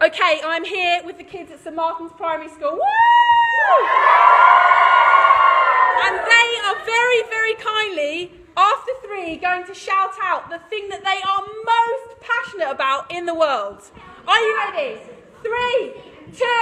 Okay, I'm here with the kids at St Martin's Primary School. Woo! And they are very, very kindly, after 3, going to shout out the thing that they are most passionate about in the world. Are you ready? 3, 2,